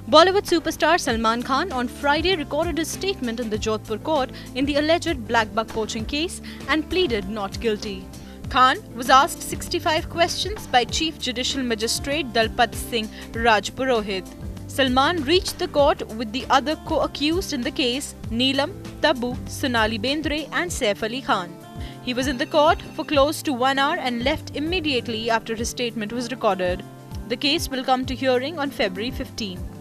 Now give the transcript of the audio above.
Bollywood superstar Salman Khan on Friday recorded his statement in the Jodhpur court in the alleged black buck poaching case and pleaded not guilty. Khan was asked 65 questions by Chief Judicial Magistrate Dalpat Singh Rajpurohit. Salman reached the court with the other co-accused in the case, Neelam, Tabu, Sonali Bendre and Saif Ali Khan. He was in the court for close to 1 hour and left immediately after his statement was recorded. The case will come to hearing on February 15.